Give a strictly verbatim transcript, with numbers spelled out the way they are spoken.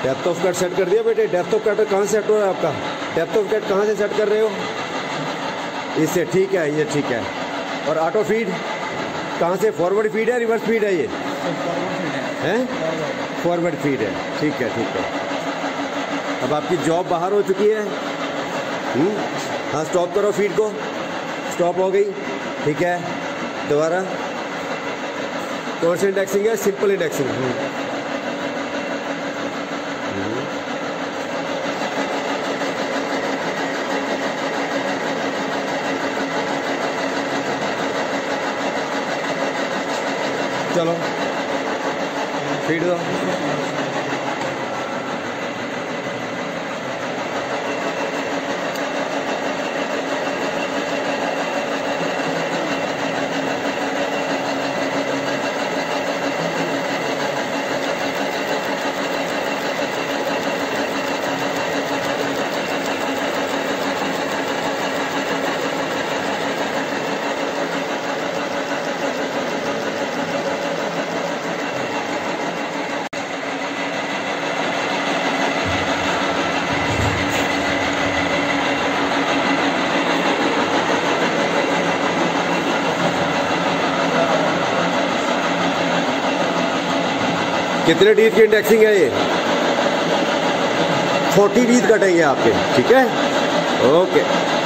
Depth of cut set कर दिया बेटे। डेप्थ ऑफ कट कहाँ से सेट हो रहा है आपका? डेप्थ ऑफ कट कहाँ से सेट कर रहे हो? इससे, ठीक है, ये ठीक है। और ऑटो फीड कहाँ से? फॉरवर्ड फीड है, रिवर्स फीड है? ये हैं फॉरवर्ड फीड है। ठीक है, ठीक है। अब आपकी जॉब बाहर हो चुकी है। हुँ? हाँ, स्टॉप करो फीड को। स्टॉप हो गई, ठीक है। दोबारा कौन सी इंडेक्सिंग है? Simple indexing. चलो फीड दो। कितने टीथ की इंडेक्सिंग है ये? फोर्टी टीथ कटेंगे आपके, ठीक है। ओके।